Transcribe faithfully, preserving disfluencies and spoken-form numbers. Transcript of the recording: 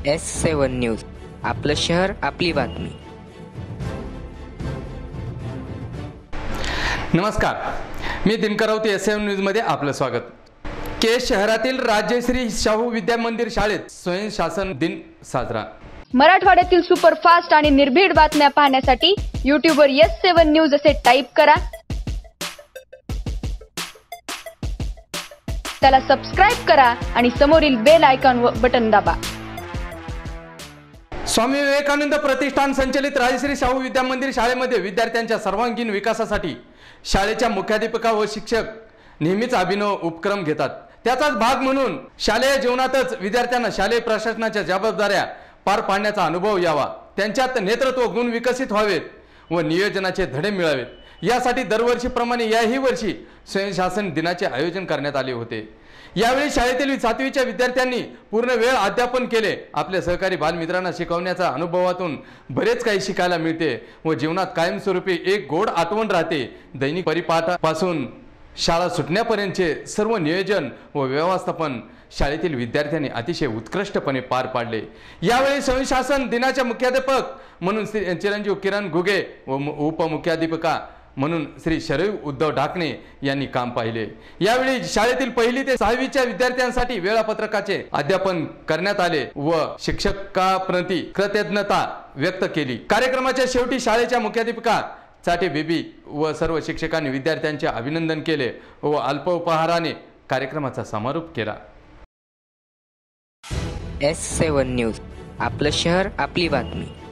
S seven news, आपलं शहर आपली बातमी. नमस्कार, मी दिनकर राऊत. एस सेवन न्यूजमध्ये आपलं स्वागत. केज शहरातील राजश्री शाहू विद्या मंदिर शाळेत स्वयंशासन दिन साजरा. मराठवाड्यातील सुपरफास्ट आणि निर्भीड बातम्या पाहण्यासाठी यूट्यूबवर एस सेवन न्यूज असे टाईप करा. त्याला सबस्क्राईब करा आणि समोरील बेल आयकॉन बटन दाबा. स्वामी विवेकानंद प्रतिष्ठान संचलित राजश्री शाहू विद्या मंदिर शाळेमध्ये विद्यार्थ्यांच्या सर्वांगीण विकासासाठी शाळेच्या मुख्याध्यापिका व शिक्षक नेहमीच अभिनव उपक्रम घेतात. त्याचाच भाग म्हणून शालेय जीवनातच विद्यार्थ्यांना शालेय प्रशासनाच्या जबाबदाऱ्या पार पाडण्याचा अनुभव यावा, त्यांच्यात नेतृत्व गुण विकसित व्हावेत व नियोजनाचे धडे मिळावेत, यासाठी दरवर्षीप्रमाणे याही वर्षी स्वयंशासन दिनाचे आयोजन करण्यात आले होते. यावेळी शाळेतील सातवीच्या विद्यार्थ्यांनी पूर्ण वेळ अध्यापन केले. आपल्या सहकारी बालमित्रांना शिकवण्याच्या अनुभवातून बरेच काही शिकायला मिळते व जीवनात कायमस्वरूपी एक गोड आठवण राहते. दैनिक परिपाठापासून शाळा सुटण्यापर्यंतचे सर्व नियोजन व व्यवस्थापन शाळेतील विद्यार्थ्यांनी अतिशय उत्कृष्टपणे पार पाडले. यावेळी स्वयंशासन दिनाच्या मुख्याध्यापक म्हणून श्री चिरंजीव किरण घुगे व उपमुख्याध्यापिका म्हणून श्री शरयू उद्धव ढाकणे यांनी काम पाहिले. यावेळी शाळेतील पहिली ते सहावीच्या विद्यार्थ्यांसाठी वेळापत्रकाचे अध्यापन करण्यात आले व शिक्षकाप्रती कृतज्ञता व्यक्त केली. कार्यक्रमाच्या शेवटी शाळेच्या मुख्याध्यापिका चाटे बेबी व सर्व शिक्षकांनी विद्यार्थ्यांचे अभिनंदन केले व अल्प उपहाराने कार्यक्रमाचा समारोप केला. एस सेवन न्यूज, आपलं शहर आपली बातमी.